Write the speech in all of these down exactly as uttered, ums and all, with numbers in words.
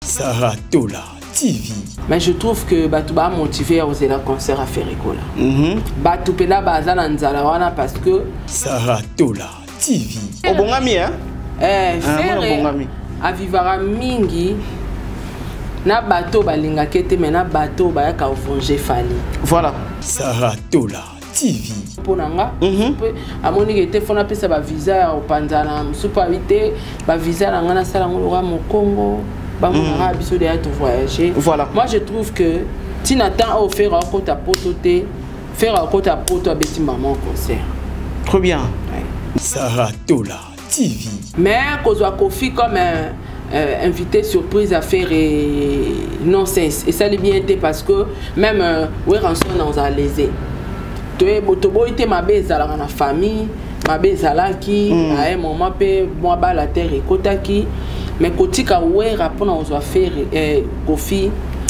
Sarah Tola T V. Mais je trouve que Batouba motivé à oser la concert à faire école. Batoupela Bazana Nzalawana parce que Sarah Tola T V. Au bon ami, hein? Eh, faire à vivara mingi. Na bateau balinga kete mais na bateau ba ka ofonge fali. Voilà. Sarah Tola T V. Ponanga. A moni kete fona pesa ba visa au panzana msupa vite ba visa na ngana sala ngolo mo Congo. Ba mona biso de to voyager. Voilà. Moi je trouve que Tinatan a offert à côté à pototé faire à côté à poto abeti maman concert. Trop bien. Ouais. Sarah Tola T V. Mais kozwa Kofi comme un Euh, invité surprise à faire et non-sens. Et ça l'est bien été parce que même oui, rançon dans un lésé. Tu es botobo été ma belle à la famille, ma belle à la qui à un moment pe moi bas la terre et kotaki mais kotika ouais rapport aux affaires et Kofi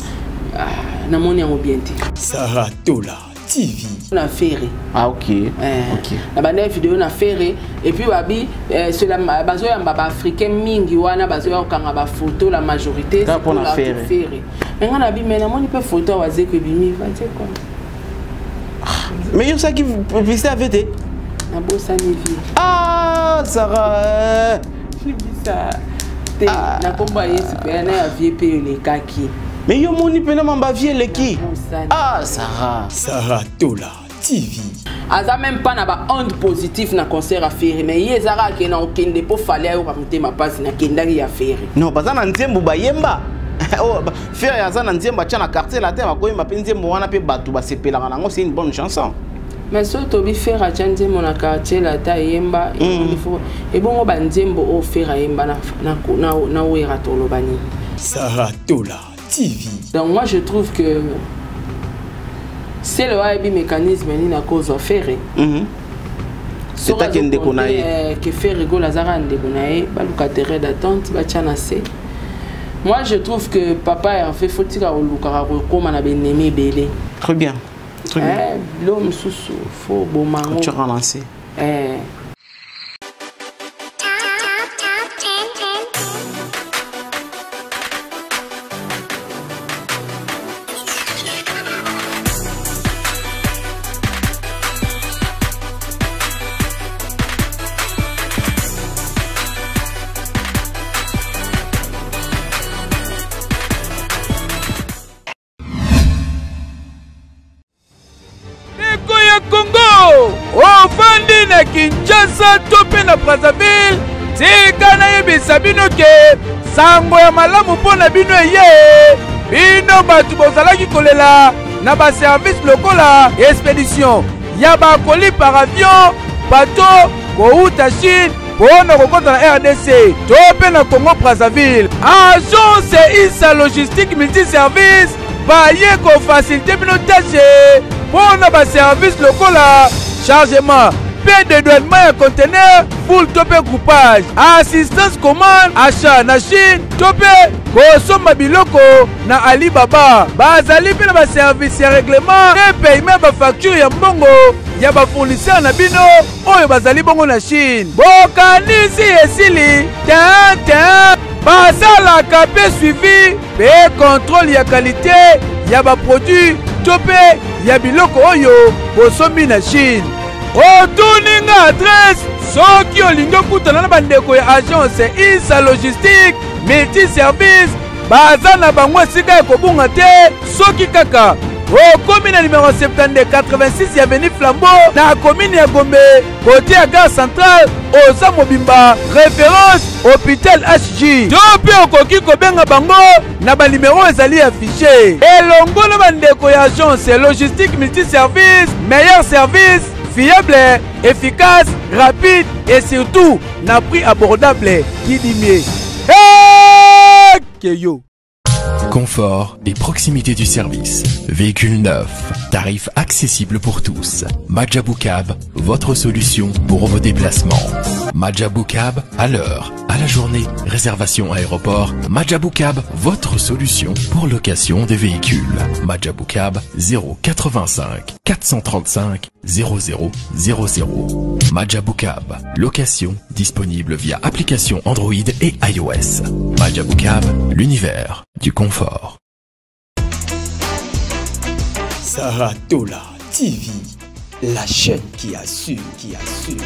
na moni en bien dit. Sarah Tola T V. On a fait. Ah ok. Euh, ok. La bande vidéo on a fait et puis babi c'est la bazo ya mbaba africain mingi wana bazo ya kanga ba photo la majorité c'est pour la faire. Mais on a bi mais na moni pe photo wa zeko bimi va dire quoi. Mais yo ça qui visiter avec tes Na bossa ni vie. Ah Sarah. Je dis ça. Te na komba yesu pe na ya vie pe le kaki. Mais yo moni pe na mamba vie le qui. Ah Sarah. Sarah Tola T V. Aza même pas na ba onde positif na concert à faire mais yezara ke na okende po fallait au ramonter ma passe na kendaki ya faire. Non baza na nzembo bayemba. Oh faire yaza na nzembo cha na quartier la terre ko yemba pe nzembo wana pe batu ba sepelanga nango c'est une bonne chanson. Mais surtout bi faire a chanter mon quartier la ta yemba il faut et bon ba nzembo o faire a yemba na na na wera tolo bani. Sarah Tola T V. Donc moi je trouve que c'est le web mécanisme ni na cause à faire. C'est ta qui ne déconne que faire rigolo Lazara ne déconne ba locataire d'attente ba chanase. Moi je trouve que papa a fait faut-il au lukara comme na benemi belé. Très bien. Très bien. Eh l'homme sous faut bon mango. Tu relancer. Eh Ofandi na Kinshasa tope na Brazzaville tika na yebisa bino ke sango ya malamu pona bino ye bino batu bozalaki kolela na ba service lokola expédition ya ba koli par avion bateau kouta Chine pona kokota na R D C tope na Congo Brazzaville agence Isa logistique multiservice baye ko faciliter bino tâche pona ba service lokola chargement, paie de douanement et conteneur, full topé groupage, assistance commande, achat na Chine, topé, consomme biloko na Alibaba, bazali pe na ba service ya règlement, et paiement ba facture ya mbongo, ya ba fournisseur na bino, oyo bazali bongo na Chine. Bokanisi esili, ten ten, basala kapé suivi, pe contrôle ya qualité, ya ba produit, topé, ya biloko oyo, bosomi na Chine. Otuninga adresse soki olingo kutana na bandeko ya agence Isa logistique multiservice baza na bango esika ekobunga te soki kaka okomi na numéro soixante-deux quatre-vingt-six avenue Flambeau na commune ya Gombe côté ya gare centrale oza mobimba référence hôpital H J to pe okoki kobenga bango na ba numéro ezali affiché elongo na bandeko ya agence logistique multiservice meilleur service fiable, efficace, rapide et surtout n'a prix abordable qui dit mieux. Hey, Keyo. Confort et proximité du service. Véhicule neuf. Tarifs accessibles pour tous. Majabou Cab, votre solution pour vos déplacements. Majabou Cab à l'heure, à à la journée. Réservation aéroport, Madjabou Cab, votre solution pour location des véhicules. Madjabou Cab zéro quatre-vingt-cinq quatre cent trente-cinq zéro zéro zéro zéro. Madjabou Cab, location disponible via application Android et iOS. Madjabou Cab, l'univers du confort. Saratola T V, la chaîne qui assure, qui assure.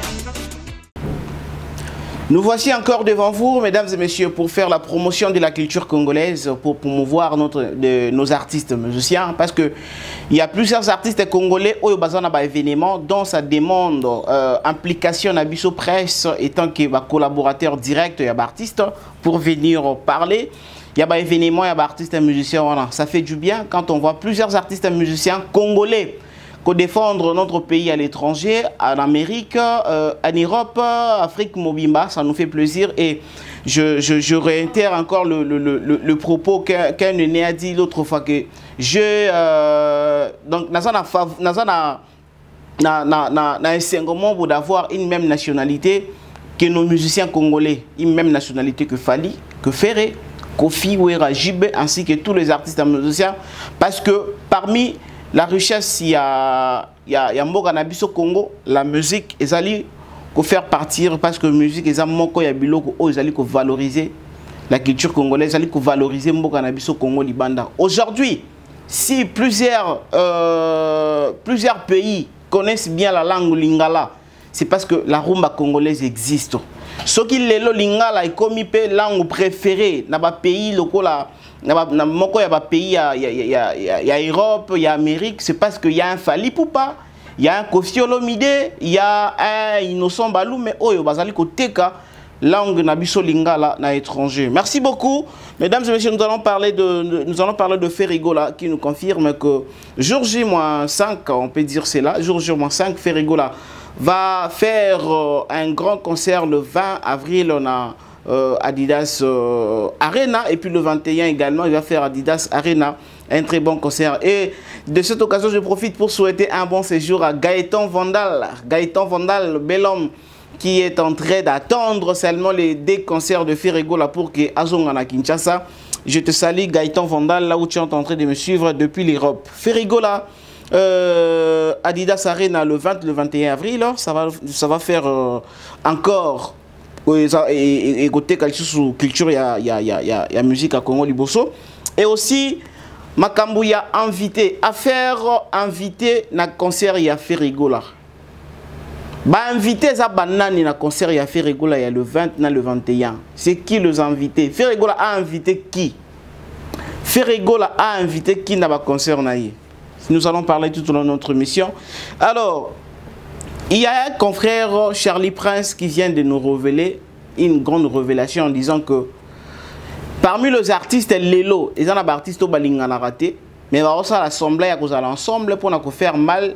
Nous voici encore devant vous, mesdames et messieurs, pour faire la promotion de la culture congolaise, pour promouvoir notre, de, nos artistes musiciens, parce que il y a plusieurs artistes congolais au bazar na événement dont ça demande euh, implication à Bisso Presse étant que bah, collaborateur direct et artiste pour venir parler. Il y a des événements, il y a des artistes et musiciens, voilà. Ça fait du bien quand on voit plusieurs artistes et musiciens congolais qu'on défendre notre pays à l'étranger, en Amérique, euh, en Europe, Afrique, Mobimba, ça nous fait plaisir. Et je, je, je réitère encore le, le, le, le propos qu'un qu'un aîné a dit l'autre fois que je... Euh, donc, nous avons un d'avoir une même nationalité que nos musiciens congolais, une même nationalité que Fali, que Ferré, Kofi, Ouera, Jibé, ainsi que tous les artistes et musiciens, parce que parmi la richesse, il y a, il y a, il y a Mboga Nabiso Congo, la musique, ils allaient faire partir, parce que la musique, ils allaient valoriser la culture congolaise, ils allaient valoriser Mboga Nabiso Congo, Libanda. Aujourd'hui, si plusieurs, euh, plusieurs pays connaissent bien la langue lingala, c'est parce que la rumba congolaise existe. Ce qui est le lingala est comme une langue préférée dans les pays locaux. Il y a des pays, il y a Europe, il y a Amérique, c'est parce qu'il y a un Fali Poupa, il y a un Kofi Olomide, il y a un Innocent Balou, mais oh, il y a Teka, langue Nabiso Lingala, na étranger. Merci beaucoup. Mesdames et messieurs, nous allons parler de, nous allons parler de Ferrigola qui nous confirme que jour J cinq, on peut dire c'est là, jour J cinq, Ferrigola va faire euh, un grand concert le vingt avril. On a euh, Adidas euh, Arena et puis le vingt et un également il va faire Adidas Arena, un très bon concert. Et de cette occasion je profite pour souhaiter un bon séjour à Gaëtan Vandal, Gaëtan Vandal, le bel homme qui est en train d'attendre seulement les deux concerts de Ferrigola pour que Azongana Kinshasa. Je te salue Gaëtan Vandal, là où tu es en train de me suivre depuis l'Europe. Ferrigola, euh, Adidas Arena le vingt, le vingt et un avril, ça va, ça va faire euh, encore et côté culture, il y a, y, a, y, a, y a musique à Congo Liboso. Et aussi, Makambu y a invité à faire invité na concert y a Ferrigola. Bah invité ça banane na concert y a Ferrigola il y a le vingt na le vingt et un. C'est qui les invités? Ferrigola a invité qui? Ferrigola a invité qui n'a pas concert naïe? Nous allons parler tout au long de notre mission. Alors, il y a un confrère, Charlie Prince, qui vient de nous révéler une grande révélation en disant que parmi les artistes, Lelo, ils ont des artistes qui ont raté, mais ils ont l'assemblée, ils ont l'ensemble pour nous faire mal.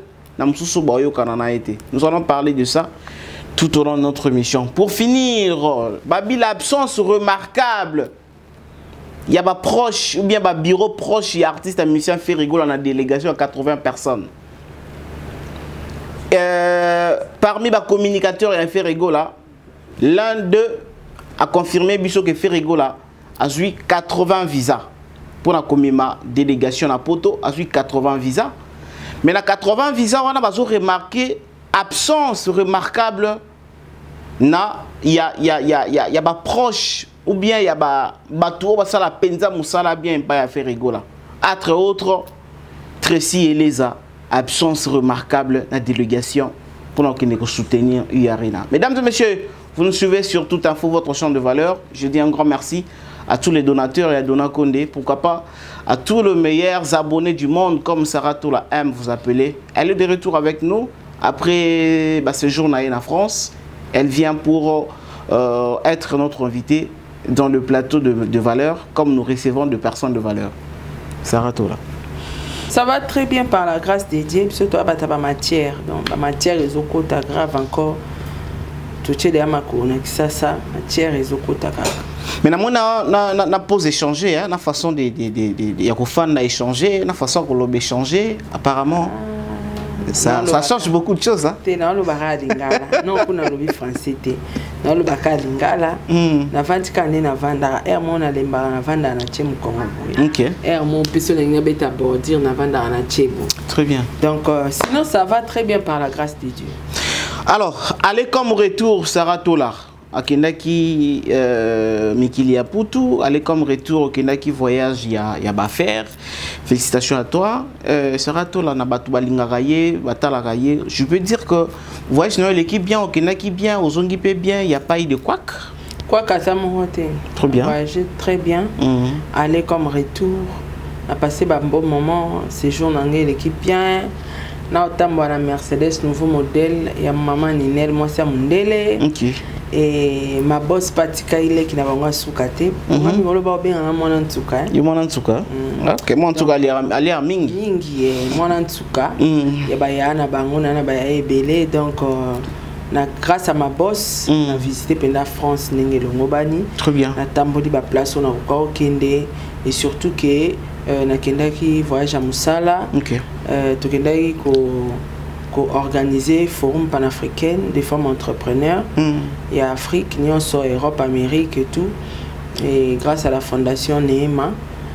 Nous allons parler de ça tout au long de notre mission. Pour finir, Babi, l'absence remarquable. Il y a des proches, ou bien des bureaux proches, il y a artistes et musiciens Ferrigola dans la délégation à quatre-vingts personnes. Euh, parmi les communicateurs et Ferrigola, l'un d'eux a confirmé que Ferrigola a eu quatre-vingts visas. Pour la délégation à Poto, a eu quatre-vingts visas. Mais dans quatre-vingts visas, on a remarqué absence remarquable. Il y a des proches. Ou bien il y a des penza musala bien pas Ferrigola. Entre autres, Tracy et Leza, absence remarquable de la délégation pour nous soutenir U Arena. Mesdames et messieurs, vous nous suivez sur Tout Info, votre champ de valeur. Je dis un grand merci à tous les donateurs et à Dona Condé. Pourquoi pas à tous les meilleurs abonnés du monde, comme Sarah Tola aime vous appeler. Elle est de retour avec nous après bah, ce jour en France. Elle vient pour euh, être notre invitée dans le plateau de, de valeur, comme nous recevons de personnes de valeur. Sarah Tola. Ça va très bien par la grâce de Dieu, surtout à la matière. Donc la matière est au côté grave encore. Tout est derrière ma couronne, ça, ça, matière est au côté grave. Mais nous avons posé échanger, la façon de échanger, la façon qu'on l'a échangé, apparemment. Ça, ça change beaucoup de choses. Hein? Non, le baka lingala. Non, pour le lobby français. Non, le baka lingala. Na vandi kane na vanda. Er mon a lemba na vanda na tchemu Congo. Ok. Er mon personne n'a beta bordir na vanda na tchemu. Très bien. Donc, euh, sinon, ça va très bien par la grâce de Dieu. Alors, allez comme retour, Sarah Tolar. Akendaki euh, Mikilia Poutou, allez comme retour au Kendaki voyage, il y a, y a Bafer. Félicitations à toi. Euh, Sarah Tolar na batu balingaraye, batalaraye. Je peux dire que voyage non l'équipe bien, au Kendaki bien, aux Zongi bien, il n'y a pas eu de couac. Couac à Samohote. Très bien. Voyager très bien. Mm-hmm. Aller comme retour. On a passé un bon moment. Séjour dans l'équipe bien. Na otambo na Mercedes nouveau modèle ya maman Ninel moi c'est Mundele. OK. Et ma boss Patika ile qui n'a pas soukate. Moi mi ngolo ba bien mon ntuka. Yo mon ntuka. OK, mon ntuka ali ali a mingi. Mingi mon ntuka. Ya ba ya na bango na ba ya ebele donc na grâce à ma boss on a visité pendant France ndenge longobani. Très bien. Na tamboli ba place on a ko kende et surtout que Euh, nakendaki voyage à Moussala. Okay. Euh, tokendaki ko ko organiser forum panafricain des femmes entrepreneurs. Mm. Et Afrique, Nyonso, Europe, Amérique et tout. Et grâce à la fondation Neema,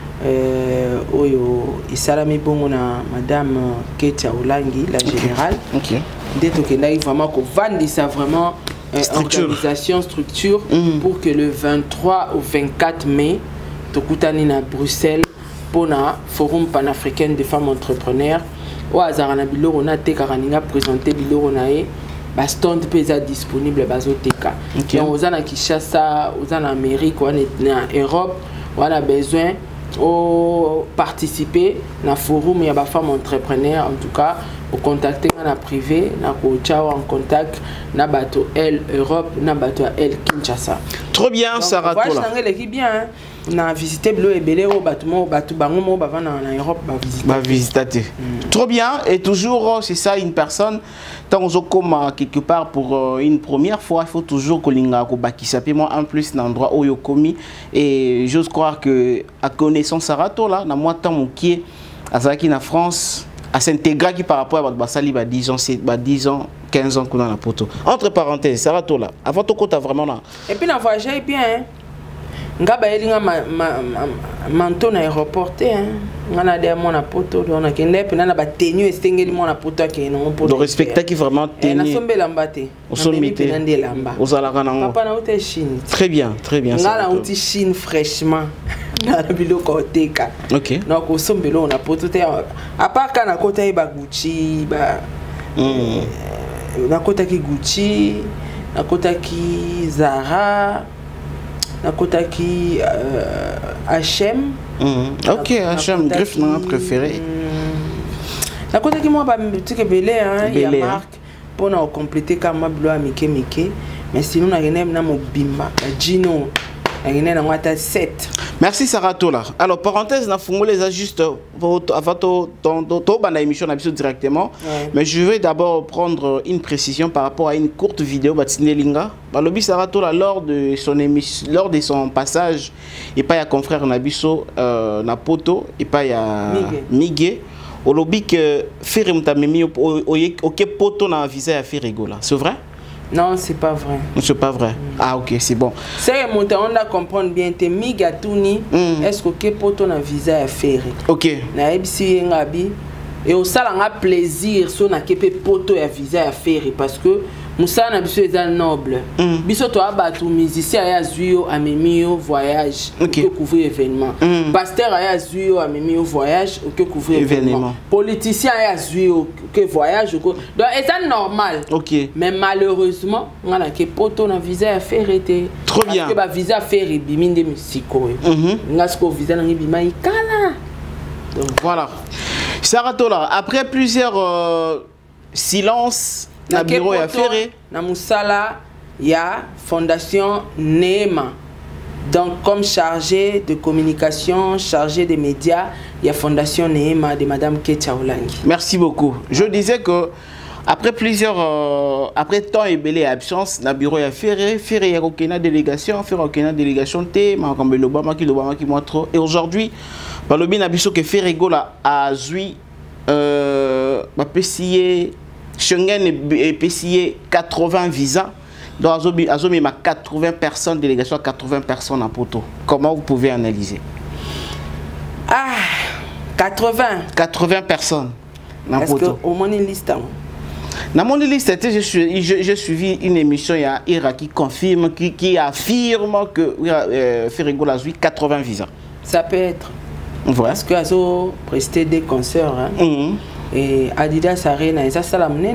euh, oyo isalami bongo na madame Ketia Oulangi, la générale. OK. Dès tokendaki vraiment ko vendre ça vraiment euh, structure. Organisation structure mm. pour que le vingt-trois au vingt-quatre mai tokutani na Bruxelles pour le forum panafricain des femmes entrepreneurs. Au hasard, on a présenté le stand disponible bazoteka. Donc, on a Kinshasa, on a en Amérique, on est en Europe, on a besoin de participer au forum des femmes entrepreneurs. En tout cas, pour contacter en privé, on en contact avec elle Europe, avec elle Kinshasa. Trop bien, Sarah Tola. Bien. On a visité le Ebele au bâtiment, au bâtiment, au bâtiment en Europe, va visiter. Trop bien, et toujours, c'est ça, une personne, tant qu'on quelque part pour une première fois, il faut toujours que l'on ait en plus dans l'endroit où il commis. Et j'ose croire que, à connaissance Sarah Tola, dans moi, tant qui est à France, à s'intégrer par rapport à Bassali, dix ans, dix ans, quinze ans qu'on a la poteau. Entre parenthèses, Sarah Tola, avant tout, tu as vraiment là. Et puis, la voyage est bien. Ngaba elinga ma manto na aéroport hein ngana de mona poto do na kende pe na ba tenue estengeli mona poto ke no poto do respecter qui vraiment tenue na sombe lambate au sommité na lamba aux alaka nango papa na uti Chine très bien très bien ngala uti Chine fraîchement na biloko teka. OK donc au sombe lo na poto te à part kana kota ba Gucci ba na kota ki Gucci na kota ki Zara Nakota qui euh, H M. Mm. Ok, H M, griffe non préféré. Nakota qui moi, tu sais que Belé, il y a marque pour nous compléter comme moi, Blois, Mickey, Mickey. Mais sinon, on a gagné un Bimba, Gino, on a gagné un sept. Merci Sarah Tola. Alors, parenthèse, on a fait les ajustes avant ton émission directement. Ouais. Mais je vais d'abord prendre une précision par rapport à une courte vidéo de Linga. Balobi Sarah Tola, lors de son émission, lors de son passage, et pas y a confrère Nabiso, euh, Napoto, et pas y a Miguel. Au lobby que faire mtamemi ok poto na visa à faire rigola. C'est vrai? Non, c'est pas vrai. C'est pas vrai. Mm. Ah ok, c'est bon. C'est mon temps on a comprendre bien te migatuni mm. Est-ce que ok poto na visa à faire? OK. Na ebisi ngabi et au sala nga plaisir so na kepe poto ya visa à faire parce que Moussa na biso est noble. Mm. Biso to abatu musicien ya zuyo amemio voyage okay. Pour couvrir événement. Mm. Pasteur ya zuyo amemio voyage pour couvrir événement. événement. Politicien ya zuyo que voyage donc c'est normal. OK. Mais malheureusement, on a que poto na visa à faire été. Trop bien. Parce que ba visa à faire biminde musiko. Mhm. Ngasko visa na bima ikala. Donc voilà. Sarah Tola, après plusieurs euh, silences na bureau ya ferré na musala ya fondation Neema. Donc comme chargé de communication, chargé des médias, il y a fondation Neema de madame Ketia Oulangi. Merci beaucoup. Je disais que après plusieurs euh, après temps et belé absence na bureau ya ferré, ferré ya aucune délégation, ferré aucune délégation té, makambe l'Obama qui l'Obama qui moi trop et aujourd'hui par le bien abisso que ferré gola a zui euh, bah, P C I, Schengen et P C I quatre-vingts visas. Donc, Azobi, Azobi m'a quatre-vingts personnes, délégation à quatre-vingts personnes en poto. Comment vous pouvez analyser? Ah, quatre-vingts. quatre-vingts personnes en Est-ce poto. qu'au moins une liste? Dans mon liste, j'ai suivi une émission, il y a Ira qui confirme, qui, qui affirme que euh, Ferrigo a eu quatre-vingts visas. Ça peut être. Voilà. Parce que Azo presté des concerts. Hein. Mm-hmm. Et Adidas Arena, et ça, ça l'a mené,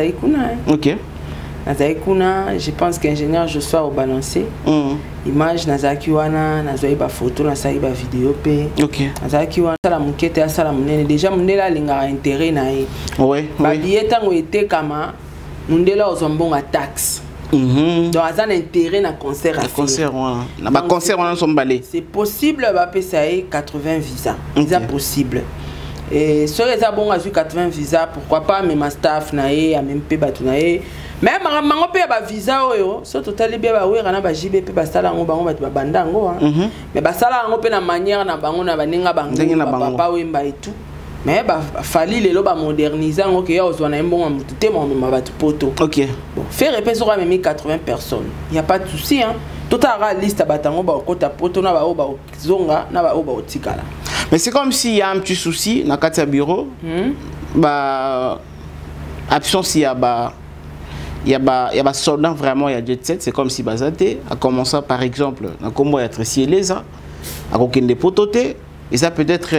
ok. Nazaikuna, je pense qu'ingénieur je sois au balancé. Mm. Image Nazaki wana, nazoi ba photo, nazaki ba vidéo pe. OK. Nazaki wana sala mukete sala munene déjà mundela linga intérêt na ye. Oui. Ba billet tango été kama mundela ozombonga taxe. Mhm. Donc azan intérêt na concert à concert wana. Na ba concert wana sombalé. C'est possible ba pesa quatre-vingts visas. C'est possible. Et sur les abons à quatre-vingts visas, pourquoi pas même staff na ye, même pe batu na ye. Même mango pe ba visa oyo, so total bien ba wera na ba J B pe ba sala ngo bango ba banda ngo hein. Mais ba sala ngo pe na manière na bango na baninga bango papa wemba et tout. Mais ba fali lelo ba moderniser ngo ke ya ozwana mbongo mutu te mo ma batu poto. OK. Bon, faire repé sur même quatre-vingts personnes. Il y a pas de souci hein. Total liste batango ba kota poto na ba o ba zonga na ba o ba otikala. Mais c'est comme s'il y a un petit souci dans le bureau. Mm. Bah, absence, il y a bah, il y a bah, il y a bah soldat vraiment, il y a jet set. C'est comme si Bazate a commencé par exemple, dans comment il y a tressé les ans, à aucun des pototés. Et ça peut être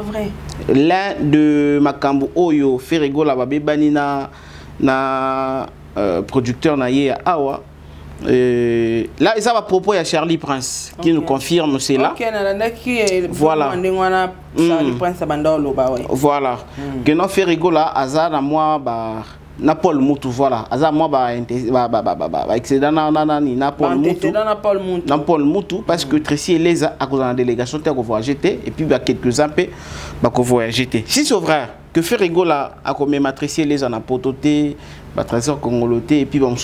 l'un de Makambo Oyo, Ferrigo la babé banina, na euh, producteur na ye Awa. Euh, là, ça va propos à Charlie Prince qui okay. nous confirme c'est là. Okay, voilà. Mm. Voilà. Mm. Que non Ferrigo là, Azar à moi, bah, na Paul Moutou, voilà. Azar moi, bah, bah, bah, bah, bah, excédent na na ni na Paul Moutou. Na Paul Moutou, parce que Tracy et les à cause de la délégation, t'as qu'on voit jeter et puis bah quelques ans, bah qu'on voit jeter. Si c'est vrai que Ferrigo là, a comme matricier les en a pototé. Et puis bon,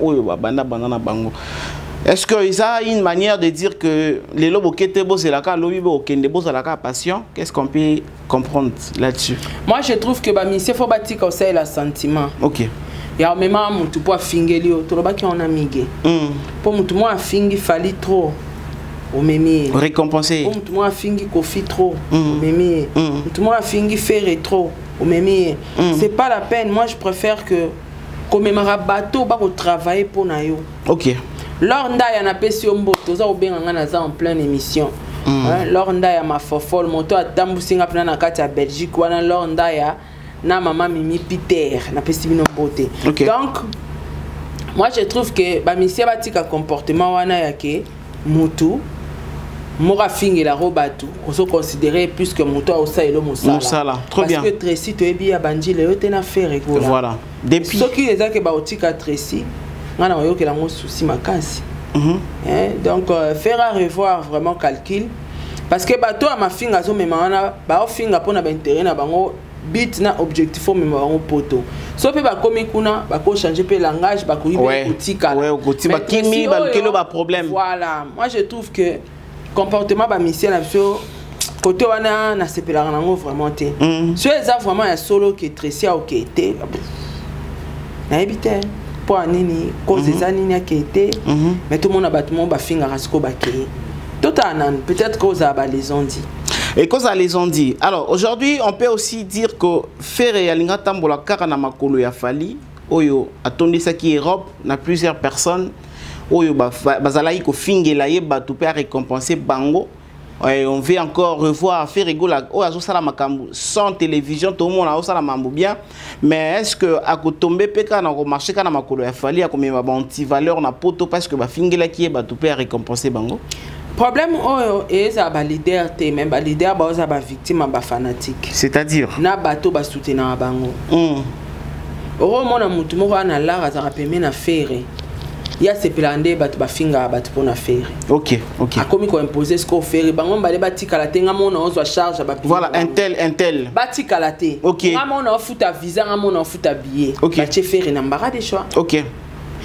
est-ce que ça a une manière de dire que les lobes qui étaient beaux c'est la cas, lobby qui étaient beaux c'est la cas patient? Qu'est-ce qu'on peut comprendre là-dessus? Moi je trouve que bah monsieur faut bâtir comme ça le sentiment. OK. Il y a même un mutu pour finir lui autour là qui on a migué. Pour mutu moi finir fallait trop. Au mémi. Récompenser. Pour mutu moi finir kofi trop. Au mémi. Mutu moi finir faire trop. Au mémi. C'est pas la peine. Moi je préfère que comme un bateau va travailler pour nayo. OK. Lors nda ya na pesi omboto za obenga na za en pleine émission. Hein, lors nda ya ma fofol moto atambusinga pena na kati ya Belgique wana lors nda ya na maman Mimi Peter na pesi bino mbote. Okay. Donc moi je trouve que ba misia batika comportement wana ya ke mutu Mora fingi la robatu, on se considérer plus que mon toit au ça et le moussala. Moussala, trop bien. Parce que Tracy, tu es bien bandit, le haut n'a fait rigolo. Voilà. Depuis. Ce qui est que baotika Tracy, on a eu que la mousse souci ma casse. Donc euh, faire à revoir vraiment calcul, parce que bateau à ma finga zo mais mana ba o finga pour na ba intérêt na bango bit na objectif mais bango poto. So pe ba komi kuna ba ko changer pe langage ba ko ibe otika. Ouais, otika ba kimi ba kelo ba problème. Voilà, moi je trouve que comportement ba mission na biso côté wana na sepelanga nango vraiment té so eza vraiment un solo qui est tressé au qui était na ebité pour nini cause eza nini qui était mais tout le monde a bâtiment ba finga rasiko ba ke tout anan peut-être cause à ba les ont dit et cause à les ont dit. Alors aujourd'hui on peut aussi dire que faire ya linga tambola kaka na makolo ya fali oyo atondi ça qui Europe na plusieurs personnes oyo bazalaki ko fingela ye batu pe récompenser bango. Et on veut encore revoir Ferrigo la o azo sala makambu sans télévision tout le monde a sala mambo bien mais est-ce que a ko tomber pe kana ko marcher kana makolo ya fali a ko mema ba anti valeur na poto parce que ba fingela ki ye batu pe récompenser bango. Problème oyo et ça ba leader té même ba leader ba za ba victime ba fanatique. C'est-à-dire na bato ba soutenir bango. Mm. Oro mona mutu mo na lara za rapeme na faire. Il y a ces plans de bat bafinga bat pour na faire. OK, OK. A comme ko imposer ce qu'on fait bango ba bati kalaté ngamona on zo charge ba. Voilà, un tel un tel. Bati kalaté. OK. Ngamona futa visa ngamona futa billet. OK. Ba che faire na mbara des choix. OK.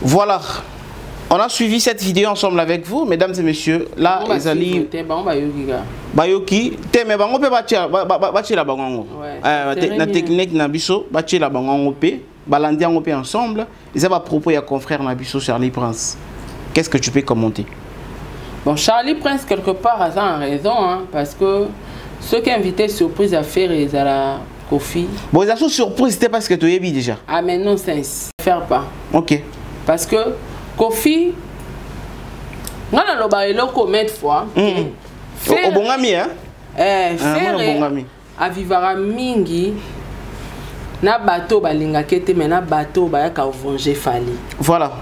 Voilà. On a suivi cette vidéo ensemble avec vous, mesdames et messieurs. Là, les alliés. Bayoki, te me bango pe batia batia la bango. La technique na biso batia la bango pe balandi ngo pe ensemble. Ils avaient à propos ya confrère na biso Charlie Prince. Qu'est-ce que tu peux commenter? Bon, Charlie Prince quelque part a ça en raison hein, parce que ceux qui invitaient surprise à faire ils à la Kofi. Bon, ils ont surprise c'était parce que tu es bien déjà. Ah mais non c'est faire pas. OK. Parce que Kofi, on a le bailo combien de fois. Au bon ami hein. Eh, faire à vivara mingi na bateau balinga kete mais na bateau ba ka venger fali. Voilà.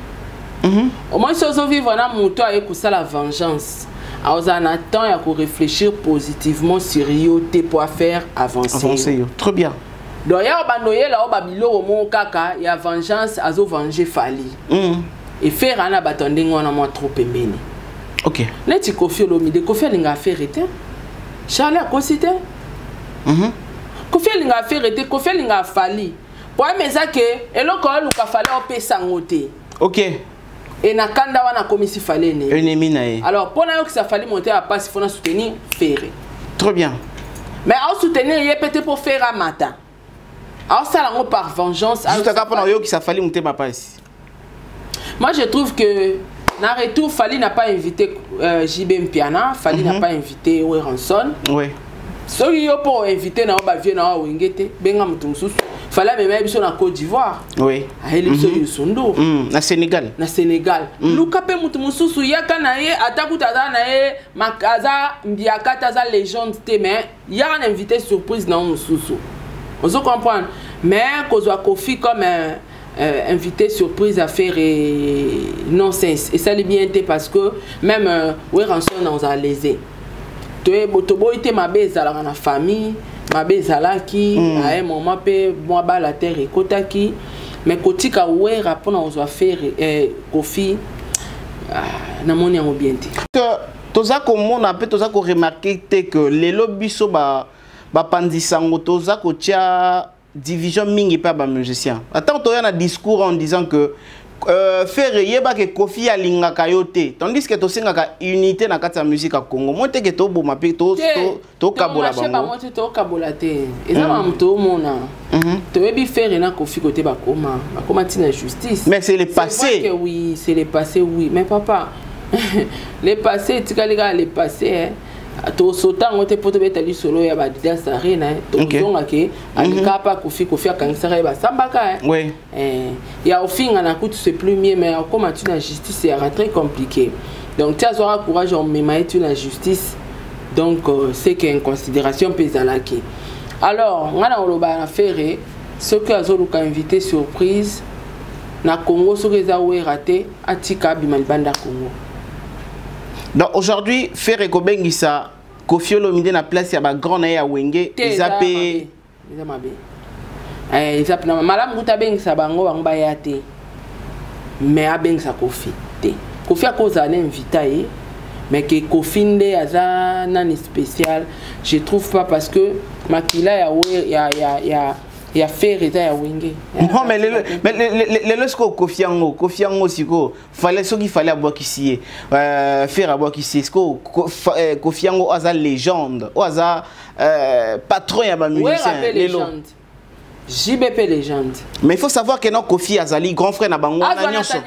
Au moins si on vivre na moto avec ça la vengeance. Alors on attend à réfléchir positivement sur yoté pour faire avancer. Avancer. Très bien. Donc il y a banoye là au babilo au mon kaka, il y a vengeance à zo venger fali. Et faire un abatonding on a moins trop aimé. OK. Neti Kofi Olomide, Kofi linga faire été. Charlie a cosité. Mhm. Kofi linga faire été, Kofi linga fali. Pour mais ça que et le ko lu ka fali o pe sangote. OK. Et na kanda wana komisi fali ne. Ennemi nae. Alors pour na yo que ça fali monter à passe, il faut na soutenir faire. Très bien. Mais en soutenir il peut-être pour faire un matin. Alors ça là par vengeance. Juste à pour na yo que ça fali monter ma passe. Moi je trouve que na retour Fali n'a pas invité euh, J B Mpiana, Fali mm -hmm. n'a pas invité Weranson. Oui. So yo pour inviter na ba vie na Wengete, benga mutu mususu. Fali même biso na Côte d'Ivoire. Oui. Aheli biso yusundo. Mm, na Sénégal. Na Sénégal. Mm. Luka pe mutu mususu yaka na ye atakuta za na ye makaza mbiakata za légende te mais ya un invité surprise na mususu. On se comprend. Mais kozwa Kofi comme un Euh, invité surprise à faire et non-sens. Et ça l'est bien été parce que même euh, Weranson nous a lésé. Tu es botobo été ma bise à la famille, ma bise à la qui, à un moment, moi bas la terre et kotaki. Mais côté ka ouais rapport nous a faire Kofi, na mon yango bien été. Toza comme on a peut toza ko remarqué que les lobbies so ba ba pandisango toza ko tia division mingi pas ba musicien. Attends, tu as un discours en disant que euh, faire yeba que Kofi a linga kayote. Tandis que tu singa ka unité na kata musique à Congo. Moi te que to bo ma pe to to to kabola bango. Moi te to kabola te. Eza ma mto mona. Tu ebi faire na Kofi côté ba koma. Ba koma tina justice. Mais c'est le passé. Que oui, c'est le passé oui, mais papa. Le passé, tu cas les gars, le passé hein. To sotan ngote poto betali solo ya ba dida sarena to zonga ke alika pa Kofi Kofi akansara ba sambaka oui eh ya ofinga na kutu c'est plus mieux mais comment tu la justice c'est très compliqué donc tu as aura courage en mema tu la justice donc euh, c'est qu'en considération pesalaki alors ngana oloba na faire ce que azoluka invité surprise na Congo ce que za we raté atika bimalbanda Congo. Donc aujourd'hui, faire ekobengisa Kofi Olomide na place ya ba grand na ya Wenge, ezapé ezamabe. Eh, ezap na malamu kuta bengisa bango bango ba yate. Mais abengisa Kofi te. Kofi akoza na invité mais que Kofi nde aza nani spécial, je trouve pas parce que makila ya ya ya ya il y a fait réta ya Wenge. Non mais le mais le le sco Kofi Ango, Kofi Ango siko fallait ce qu'il fallait avoir ici euh faire avoir ici sco Kofi Ango aza légende, aza patron ya ba musicien légende. J B P légende. Mais il faut savoir que non Kofi azali grand frère na bango na nyonso.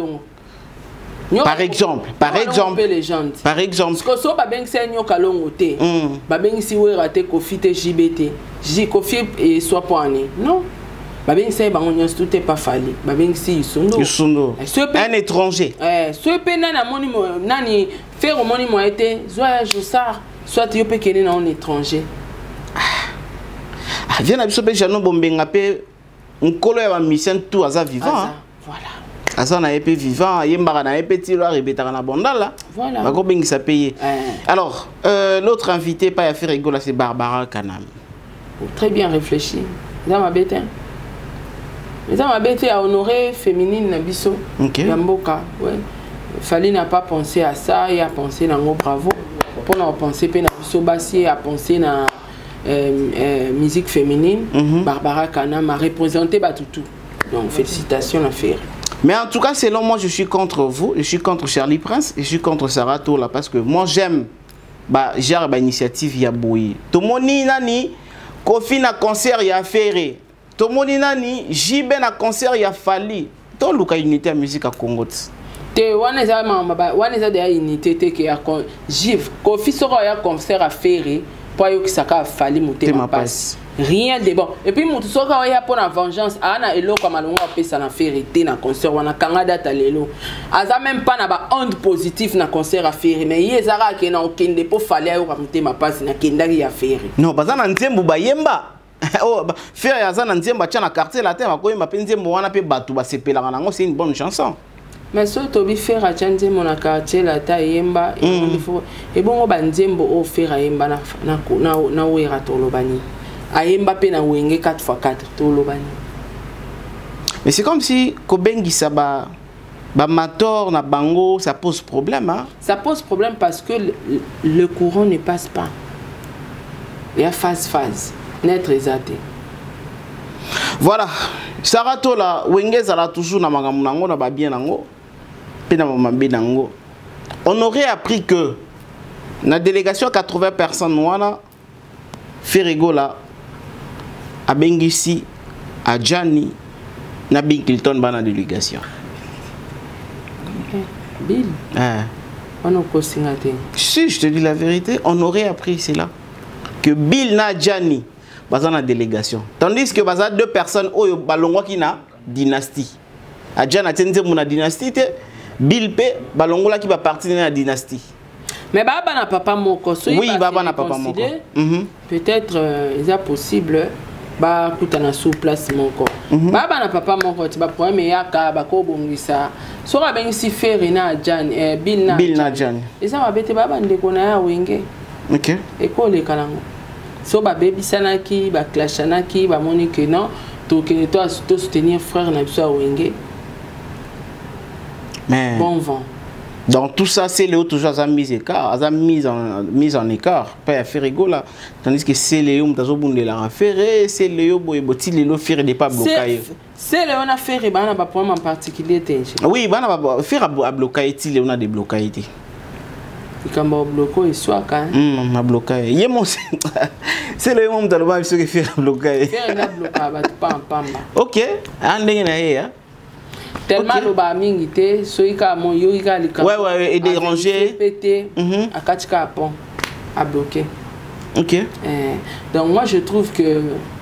Par exemple, par exemple, par exemple, parce que so ba beng senyo kalongo te, ba beng si we raté Kofi te J B T, J Kofi et soit poigné. Non. Ba beng se ba onyo tout est pas fallu. Ba beng si Yusundo. Yusundo. Un étranger. Eh, ce pe na moni nani faire moni mo été, soit Jossar, soit yo pe kene na un étranger. Ah, viens na biso pe jano bombenga pe nkolo ya ba mission tout aza vivant. Voilà. Asa na épée vivant, yembara na épée tiro rebetara na bondala. Voilà. Ba ko bengi sa payer. Alors, euh, l'autre invité pas à faire rigoler c'est Barbara Kanam. Très bien réfléchi. Dans ma bête. Mais dans ma bête à honorer féminine na biso. OK. Yamboka, ouais. Fallait n'a pas pensé à ça, il a pensé dans bravo. Pour n'a penser pe na biso bassi a pensé na euh, euh, musique féminine. Mm -hmm. Barbara Kanam a représenté Batutu. Donc félicitations à faire. Mais en tout cas, selon moi, je suis contre vous, je suis contre Charlie Prince, je suis contre Sarah Tola parce que moi j'aime bah genre bah initiative ya boui. To moni nani Kofi na concert ya Ferré. To moni nani Jibe na concert ya Fali. To luka unité à musique à Congo. Te wana za mama wana za de unité te ke ya Jive Kofi soko ya concert à Ferré pour yo kisaka Fali motema passe. Rien de bon. Et puis mutu soka wa ya pour la vengeance ana elo comme alongo pesa na Ferré te na concert wana kanga data lelo. Aza même pas na ba onde positif na concert à Ferré mais yezara ke na okende po Fali yo motema passe na kendaki ya Ferré. Non, baza na nzembo bayemba. Oh, Ferré aza na nzembo tia na quartier latin ba koyemba pe nzembo wana pe batu ba sepelaka nango, c'est une bonne chanson. Mais so to bi Ferré tia nzembo na quartier latin yemba il faut et bon ba nzembo o Ferré yemba na na na na wera tolobani. Ayemba pe na wenge quatre fois quatre tolobani. Mais c'est comme si Kobengi Saba ba mator na bango ça pose problème hein? Ça pose problème parce que le, le courant ne passe pas. Il y a phase phase net exaté. Voilà, Sarah Tola wenge zala toujours na makambo nango na ba bien nango pe na mambe nango. On aurait appris que na délégation quatre-vingts personnes wana Ferrego là à Bengisi, à Gianni, na Bill Clinton bana délégation. Bill. Ah. On a consignaté. Si je te dis la vérité, on aurait appris cela que Bill na Gianni bana na délégation. Tandis que bana deux personnes oyo balongwa ki na dynastie. A Gianni tenze mona dynastie te Bill pe balongola ki ba partir na dynastie. Mais baba na papa moko so oui baba na papa moko. Peut-être euh, il est possible ba kutana sous place moko. Mm -hmm. Baba na papa moko ti ba problème ya ka ba ko bongisa. So ka ben si Ferré na Jan eh Bill na Bill na Jan. Eza ba bete baba ndeko na ya wenge. OK. École kalango. So ba baby sanaki ba clashanaki ba moni que non to que toi to soutenir frère na biso wenge. Mais bon vent. Donc tout ça, c'est Léo toujours à mise écart, à mise en mise en écart, pas à Ferrego là. Tandis que c'est Léo m'tazo bunde la Ferré, c'est Léo boy boti Léo Ferré de pas bloqué. C'est Léo na Ferré bana ba problème en particulier té. Oui, bana ba Ferré a bloqué ti Léo na de bloqué té. Ikamba bloqué et soit quand. Hum, ma bloqué. Yé mon c'est Léo m'talo ba biso que Ferré bloqué. Ferré na bloqué ba pas en pamba. OK, andenge na ye hein. Tellement le ba mingi te soika mon yoika lika. Ouais ouais et déranger pété à katika pont à bloquer. OK. Eh, donc moi je trouve que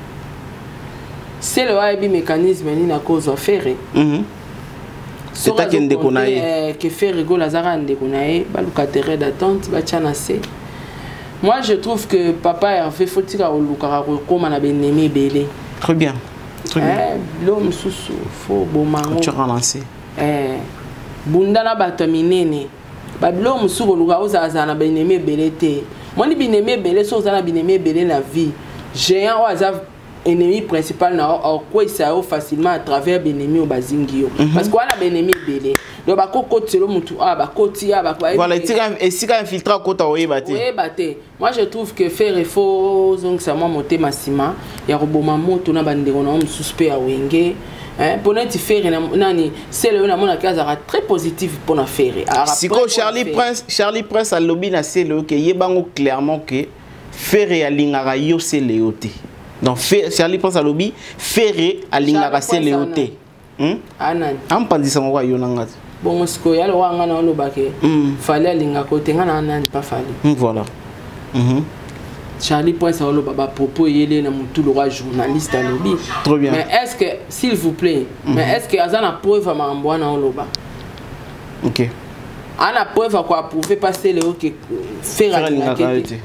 c'est le A I B mécanisme ni na cause of Ferré. Mhm. C'est ta qui ndeko na ye que Ferrego Lazara ndeko na ye ba locataire d'attente ba tchanase. Moi je trouve que papa Hervé Fotika o lukara ko koma na benemi belé. Très bien. Eh, l'homme sous faux beau mango. Tu as relancé. Eh, bundana bataminene. Ba l'homme sous le luga oza zana beneme belete. Moi ni beneme belé so zana beneme belé la vie. Géant o aza ennemi principal na o quoi ça facilement à travers beneme o bazingio. Parce qu'on a beneme belé. Donc ba kokoti lo mutu ah ba koti ah ba voilà et si quand infiltré kota oye baté. Oui baté. Moi je trouve que faire faux donc ça m'a monté massima ya roboma moto na bandeko na homme suspect à wenge. Hein pour net faire nani c'est le na mona kaza très positif pour na faire. Si ko Charlie Prince Charlie Prince a lobby na c'est le que yebango clairement que faire ya lingara yo c'est léoté. Donc Charlie Prince a lobby faire à lingara c'est léoté. Hein? Anan. Am pas dit ça moi yo nanga. Bon ce que yalo wanga na lobake. Fallait linga côté ngana nan pas fallait. Voilà. Mhm. Charlie Prince a baba propos yele na mutu le roi journaliste à lobby. Trop bien. Mais est-ce que s'il vous plaît, mm-hmm. mais est-ce que azana preuve à mambo na loba? OK. Ana preuve à quoi prouver passer le que faire à la qualité.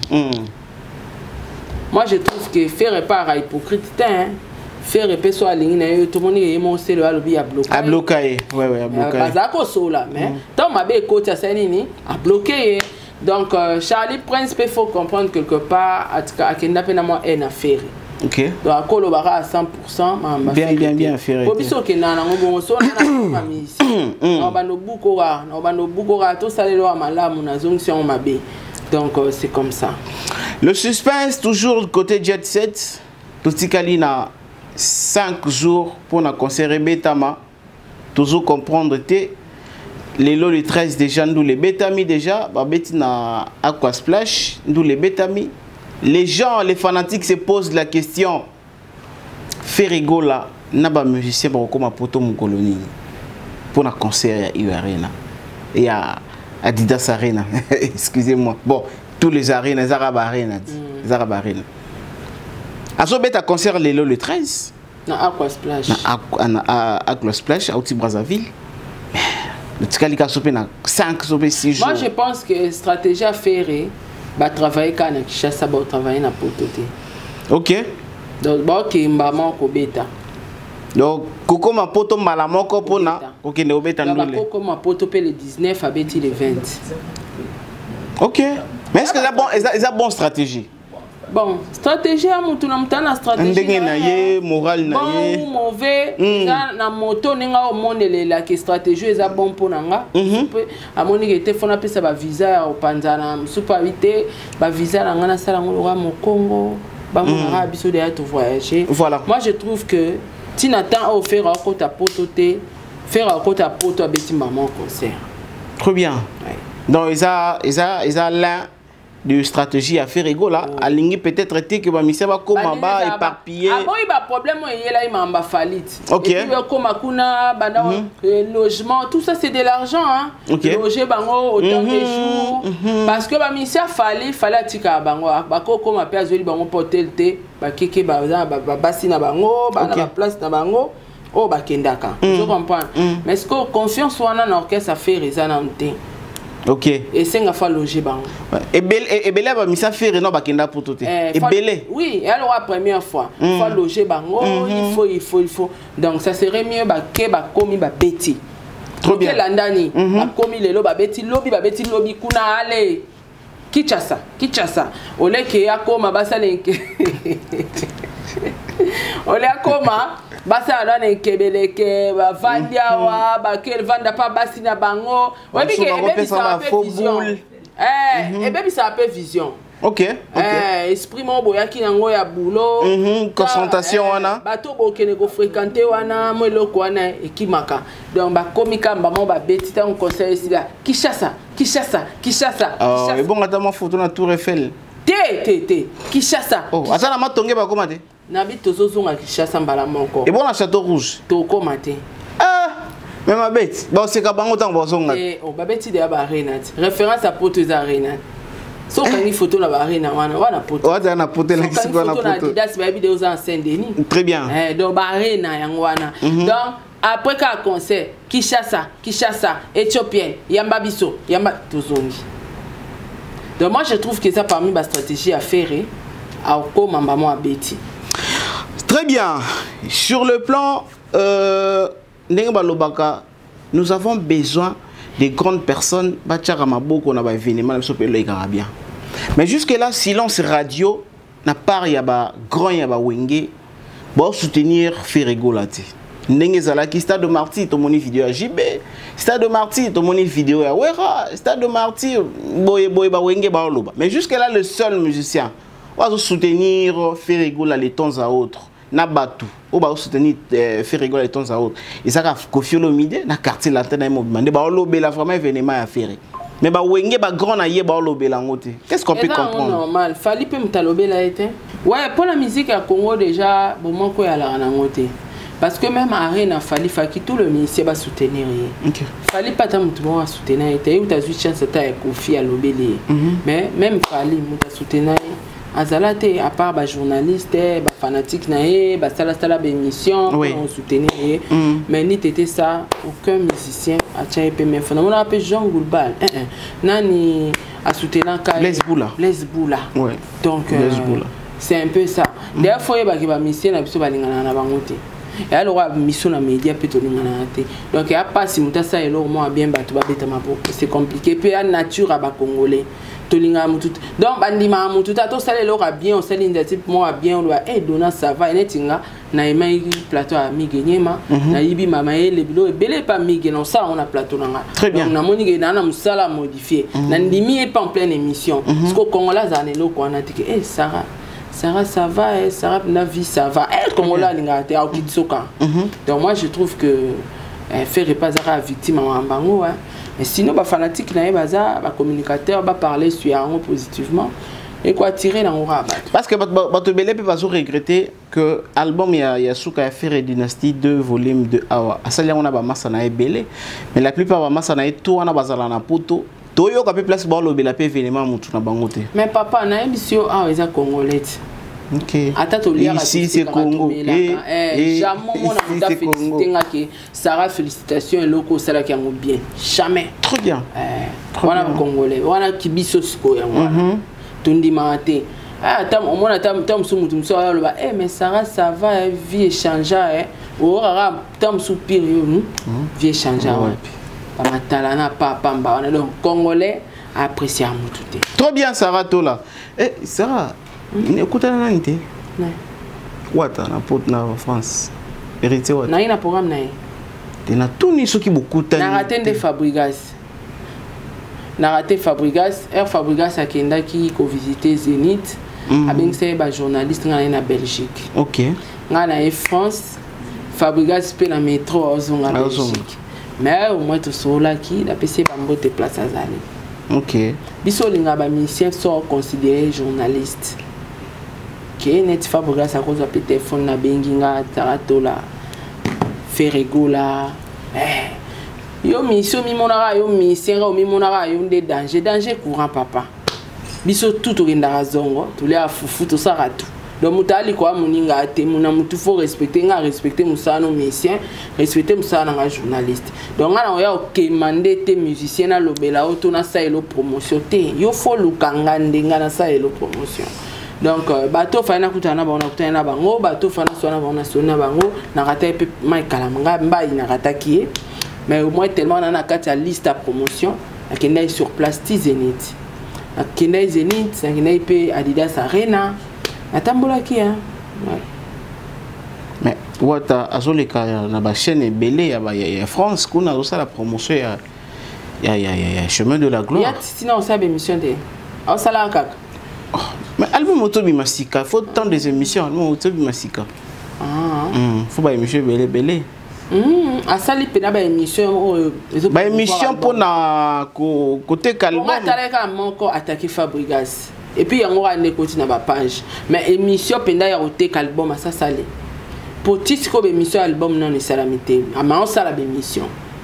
Moi je trouve que faire pas à hypocrite hein. Faire épée soit ligne na yo tout monde est monté le lobby à bloquer. À bloquer. Ouais ouais à bloquer. Bazako sola mais tant ma bé côté ça nini à bloquer. Donc euh, Charlie Prince peut faut comprendre quelque part à kenda pena moi en affaire. OK. Donc à colo bara à cent pour cent ma bien bien bien affaire. Pour biso ke na ngo so na famille. Na bando bukora, na bando bukora to salelo malamu na zonction mabe. Donc euh, c'est comme ça. Le suspense toujours côté Jet Set. Totikali na cinq jours pour na concert Betama toujours comprendre te les lots le treize déjà nous les bétami déjà ba beti na Aqua Splash nous les bétami. Les gens, les fanatiques se posent la question. Ferrego là, naba musicien ba comme poto mon colonie pour un concert à U Arena et à Adidas Arena. Excusez-moi. Bon, tous les arenas, les Arab Arena, les Arab Arena. Aso beta concert les le treize. Na Aqua Splash. Na Aqua Splash à Outi Brazzaville. Le Tkalika sopé na cinq sopé six jours. Moi je pense que stratégie à faire va travailler quand on chasse va travailler na pototé. OK. Donc ba ki mbama ko beta. Donc koko ma poto mbala moko pona OK ne obeta ndule. Koko ma poto pe le dix-neuf à beti le vingt. OK. Mais est-ce que c'est bon c'est bon stratégie? Bon, stratégie à mutu na mutana stratégie. Ndenge na ye, moral na ye. Bon ou mauvais, ça na moto ninga au monde la que stratégie est bon pour nanga. À mon niveau était fona pesa ba visa au panzana, super vite, ba visa na ngana sala ngolo mo Congo, ba mo na biso de to voyager. Voilà. Moi je trouve que Tinatan a offert à côté à pototé, faire à côté à poto à beti maman concert. Très bien. Donc ils a ils a ils a l'un de stratégie à faire rigolo là, à ligne peut-être été que ma mission va comme bas éparpillé. Ah bon, il y a problème il y a là il m'a falit. OK. Et puis comme kuna banda logement, tout ça c'est de l'argent hein. Loger bango autant de jours parce que ma mission fallait fallait tika bango ba ko comme appel azoli bango porter té ba keke ba ba basi na bango ba na place na bango oh ba kendaka. Je comprends. Mais est-ce que confiance wana na orchestre à faire rezana nté. OK. Et c'est nga fa loger bango. Et belle et belle ba misa faire non ba kenda pour tout. Et belle. Oui, et alors la première fois, il faut loger bango, il faut il faut il faut. Donc ça serait mieux ba ke ba komi ba beti. Trop bien. Landani, ba komi lelo ba beti lobby ba beti lobby kuna ale. Kichasa, kichasa. Ole ke yakoma basalenke. Ole akoma basa alana nkebeleke ba vandia wa ba kel vanda pa basi na bango wa bike ebe ça peu vision eh ebe ça peu vision. OK. Eh esprit mo boyaki nango ya boulot mhm concentration wana bato bokene ko fréquenter wana mo eloko wana ekimaka donc ba komika mbamo ba betita on conseil ici là Kishasa Kishasa Kishasa oh et bon ata mo photo na Tour Eiffel te te te Kishasa oh ata na matonge ba komate nabi tozozonga Kishasa mbala moko et bon na Château Rouge to komate ah mais ma bête bon c'est ka bango tango bozonga eh oh ba beti de ba arena référence à poto za arena so quand il photo na ba arena wana wana poto wana na poto la kisi wana poto Adidas ba vidéo za Saint-Denis très bien eh donc ba arena yango wana donc après qu'un concert Kishasa Kishasa Éthiopien yamba biso yamba tozongi. Donc moi je trouve que ça parmi ma stratégie à faire à comme maman à Betty. Très bien. Sur le plan euh, nous avons besoin de grandes personnes. Mais jusque-là, silence radio n'a pas y a grand y a wenge pour soutenir Ferrego Lati. Ndenge zalaki stade de martyr to moni vidéo à J B, stade de martyr to moni vidéo à Wera, stade de martyr boye boye ba wenge ba loba. Mais jusque-là, le seul musicien va soutenir Ferrego là de temps à autre. Nabatu, ou va soutenir Ferrego là de temps à autre. Et ça a Koffi Olomide na quartier latin na mo demandé ba lobe la vraiment événement à faire. Mais ba wenge ba grand na ye ba lobe la ngote. Qu'est-ce qu'on peut comprendre? C'est normal, fallait peut mtalobe la été. Ouais, pour la musique à Congo déjà, bon mon ko ya la na ngote. Parce que même à Arena, il fallait que tout le ministère va soutenir. Il fallait pas tant de soutenir. Tu as eu ta chance de Koffi à l'obéli. Mais même il fallait soutenir. Azalate, à part les journalistes, les fanatiques, les émissions, on soutenir. Mais ni t'étais ça, aucun musicien a tiré même. On a appelé Jean Goulbal. Nani a soutenu Lesboula. Lesboula. Ouais. Donc, c'est un peu ça. D'ailleurs, il faut que les musiciens ne soient pas et alors mission na média peut donc il y a pas si muta ça et moi bien battu ba beta mapo c'est compliqué puis la nature à ba congolais tolinga mutu donc bandima mutu ta to sale lora bien on sale initiative moi bien on doit eh dona ça va netinga na imai plateau à migenyema na yibi mama ele bilo e belé pas mige non ça on a plateau nanga très bien na moni na na musala modifié na ndimi pas en pleine émission parce que congolais za ne loko na tike eh Sarah Sarah, ça va, Sarah, la vie, ça va. Elle, comme on l'a, donc moi, je trouve que faire pas à victime en bango hein. Mais sinon ba fanatique na baza ba communicateur ba parler sur un positivement et quoi tirer dans aura parce que bato belé peut pas regretter que album il y a il y a souka ya faire dynastie deux volumes de awa asali on a ba massa na belé mais la plupart ba massa na tout on a bazala na poto toyo ka pe place ba lo bela pe événement mutu na bango te mais papa na émission ah eza congolais. OK. Ici c'est Congo. Eh, eh, jamais on a muta félicité ngaki Sarah félicitations loko sala ki yango bien. Jamais. Très bien. Eh, on a congolais. On a kibiso sko yango. Mhm. Tundi mate. Ah tam on a tam tam su mutu so lo ba eh mais Sarah ça va vie échanger eh. Ora tam su période vie échanger ouais. Pas matalana pas pamba on a donc congolais apprécier mutu. Très bien Sarah Tola. Eh Sarah écoute la nanité. Non. Wata na pot na France. Hérité wata. Na ina programme na. Te na tout ni soki beaucoup tani. Na raté de Fabregas. Na raté Fabregas, Air Fabregas akenda ki ko visiter Zénith. Abeng c'est ba journaliste ngana na Belgique. OK. Ngana en France, Fabregas pe na métro ozonga Belgique. Mais au moins to sola ki la P C bambo te place azali. OK. Biso linga ba musicien sont considérés journalistes. Que net Fabregas à cause de téléphone na benginga taratola ferego la eh yo mission mi monara yo mission o mi monara yo de danger danger courant papa biso tout orinda zongo tous les afufu to saratu donc mutali kwa muninga te muna mutu faut respecter nga respecter musano musicien respecter musana nga journaliste donc nga na ya okemande te musicien na lobela auto na sa elo promotion te yo faut lukanga ndenga na sa elo promotion. Donc bateau fana kutana ba on kutana bango bateau fana sona ba on sona bango na rata pe mai kalamanga mba ina rata ki mais au moins tellement on a kati liste à promotion akenda sur place Zénith akenda Zénith akenda pe Adidas Arena atambola ki hein mais wata azoleka na ba chaîne belé ya ba ya France kuna zo la promotion ya ya ya chemin de la gloire ya sinon on sabe émission de on sala kaka. Mais album Otobi Masika, faut tant des émissions, album Otobi Masika. Ah. Mm, faut pas émission belé belé. Mm, a sali pena ba émission ba émission pour na côté calme. On va taleka moko attaquer Fabregas. Et puis yango a ne continue na ba page. Mais émission penda ya côté album ça salé. Pour tisco émission album non ne salamité. Ama on sala ba émission.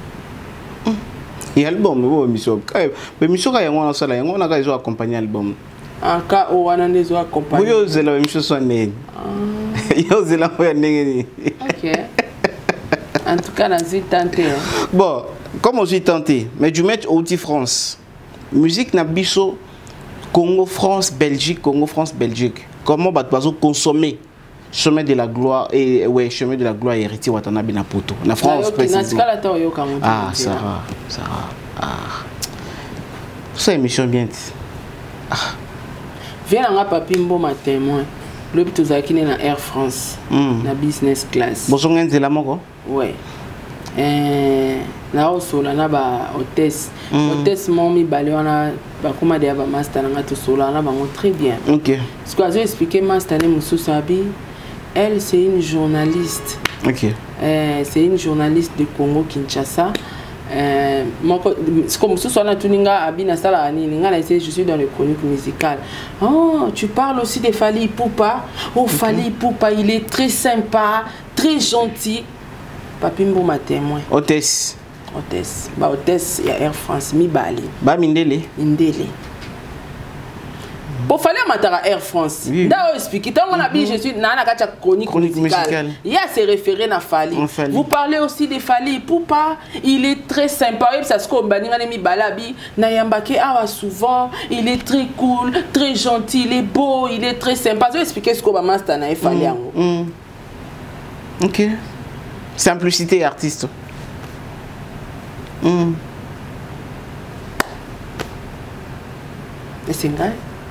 Et album bo émission. Ba émission ka yango na sala yango na ka zo accompagner album. En cas où on a des accompagnés. Oui, c'est la même chose. C'est la même Ok. En tout cas, on s'est tenté. Bon, comme on s'est tenté, mais du mettre outil France. Musique n'a biso Congo, France, Belgique, Congo, France, Belgique. Comment va t consommer chemin de la gloire et ouais, chemin de la gloire héritier Watanabe na poto. Na France, précisément. Ah, Sarah, Sarah. Ah. Ça émission bien. Ah. Viens à papi mboma témoin. Le but de na Air France, mm. na business class. Bosongen de la moko? Ouais. Eh, na osola na ba hôtesse. Mm. Hôtesse momi baleona ba kuma de ba master na to sola na ba très bien. OK. Ce que j'ai expliqué master ne Mususabi, elle c'est une journaliste. OK. Euh, c'est une journaliste de Congo Kinshasa. Euh, comme ce soit tuninga abina sala ni ninga na je suis dans le chronique musical. Oh, tu parles aussi de Fally Ipupa. Oh, Fally Ipupa, il est très sympa, très gentil. Papi Mboma témoin. Hôtesse. Hôtesse. Ba hôtesse ya Air France mi bali. Ba mindele. Mindele. Pour fallait matara Air France. Oui. D'ailleurs expliquer tant on a dit je suis na na kacha chronique, chronique musicale. Il y a ses référés na Fally. Vous parlez aussi de Fally Ipupa, il est très sympa et ça se comme baninga mi balabi na yambake awa souvent, il est très cool, très gentil, il est beau, il est très sympa. Je vais expliquer ce qu'on va master na Fally yango. Mm. OK. Simplicité artiste. Mm. Et c'est vrai.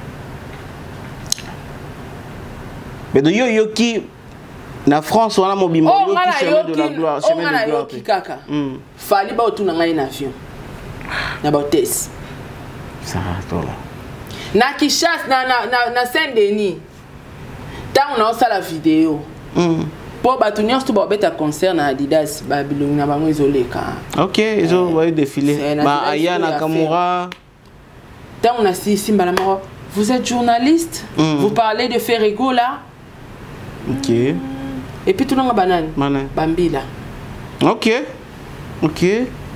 Mais de yo yo qui na France on a mon bimbo yo qui chemin de la gloire, chemin de la gloire. Kaka. Fally ba otuna ngai na avion. Na ba hôtesse. Ça va toi. Na Kinshasa na na na Saint-Denis. Tant on a ça la vidéo. Pour bato nyonso ba beta concert na Adidas ba bilongi na bango izoleka. OK, ils ont voulu défiler. Ba Aya Nakamura. Tant on a si Simba la mort. Vous êtes journaliste, mm. vous parlez de Ferrego là. OK. Et puis tout le monde banane. Banane. Bambila. OK. OK.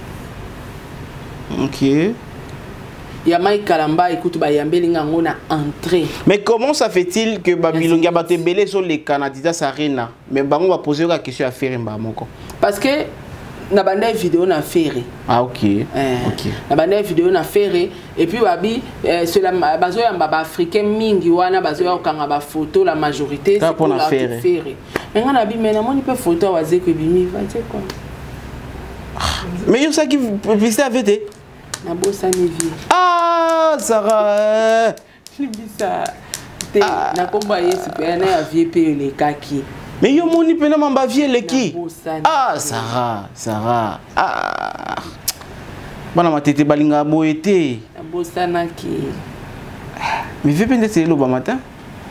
OK. Yamai Kalamba écoute ba yambelinga ngona entrée. Mais comment ça fait-il que Babilonga bate belé sur les Canadiens Arena mais bango va poser la question à faire mbamoko. Parce que na bande vidéo na faire. Ah OK. Eh, OK. Na bande vidéo na faire et puis babi eh, sur la bazo ya mbaba africain mingi wana bazo ya kanga ba photo la majorité c'est pour la faire. Mais ngana bi mena moni pe photo waze ko bimi va dire quoi. Mais yo ça qui publicité avait été na bossa ni vie. Ah Sarah. Libisa. Te na komba yesu pe na ya vie pe le kaki. Mais yo moni pe na mamba vie le qui. Ah Sarah, Sarah. Ah. Bana matete balinga boete. Na bossa na ki. Mais vie pe c'est le bon matin.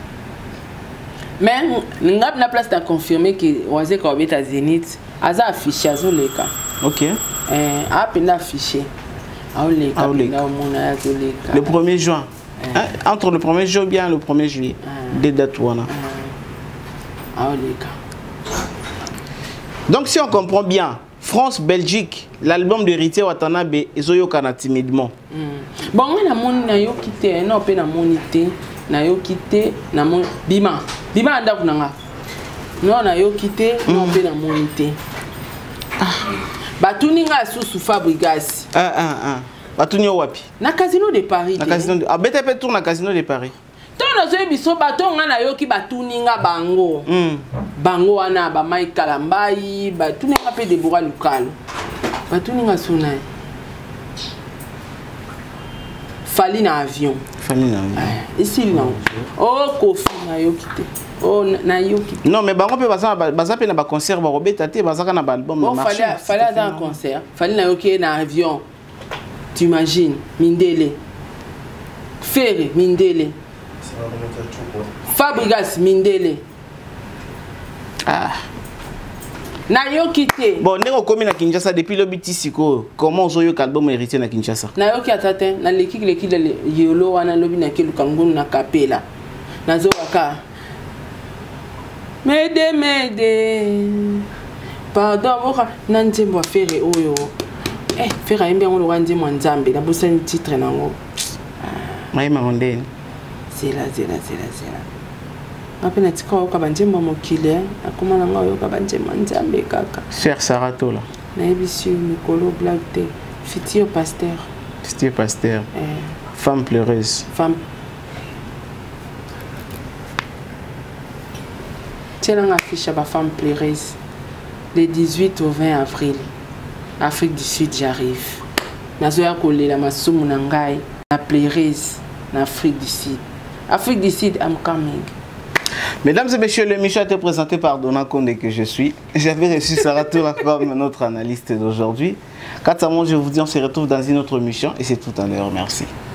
Mais ngap na place de confirmer que waze ko beta Zénith aza affiché azo leka. OK. Eh a peine affiché. Le premier juin. Hein? Entre le premier juin bien le premier juillet. Des dates. Donc si on comprend bien, France-Belgique, l'album de Héritier Watanabe et Zoyokana timidement. Bon, on a mon nayo quitté, non, pas na monité, nayo quitté, na mon bima. Bima anda kunanga. Non, nayo quitté, non, pas na monité. Batuninga sous Fabrigas. Ah ah ah. Batunio wapi? Na Casino de Paris. Na Casino de Ah bete pe tour na Casino de Paris. Ton na zo biso batonga na yo ki batuninga bango. Mm. Bango wana ba Mike Kalambai, batuninga pe Deborah Lukalo. Batuninga sona. Fali na avion. Fali na avion. Ici non. Oh Kofi na yo kité. Oh na yo kité. Non mais bango pe baza baza pe na ba concert ba robeta te baza na ba album na marché. Fali fali dans un concert. Fali na yo ki na avion. Tu imagines Mindele. Ferré Mindele. Fabrigas Mindele. Ah. Na yo kité. Bon, ndeko komi na Kinshasa depuis le biti siko. Comment ozoyo album Héritier na Kinshasa? Na yo ki atate na leki leki de yolo wana lobi na kelu kangunu na kapela. Na zo waka. Mede mede. Pardon, oka nanzembo Ferré oyo. Eh, Ferré bien on l'a dit mon Nzambe, la bossa ni titre nango. Mai mangondeni. C'est là, c'est là, c'est là, c'est là. Apena tika oka banjembo mokile, akoma nanga oka banjembo Nzambe kaka. Cher Sarato là. Na ebisu mikolo blague futur pasteur. Futur pasteur. Eh. Femme pleureuse. Femme. Tiens une affiche à ma femme pleureuse. Le dix-huit au vingt avril. Afrique du Sud, j'arrive. Nazoya Kole, la Masumu Nangai, la pleureuse, en Afrique du Sud. Afrique du Sud, I'm coming. Mesdames et messieurs, l'émission a été présentée par Donna Condé que je suis. J'avais reçu Sarah Toura comme notre analyste d'aujourd'hui. Quant à moi, je vous dis, on se retrouve dans une autre émission et c'est tout à l'heure. Merci.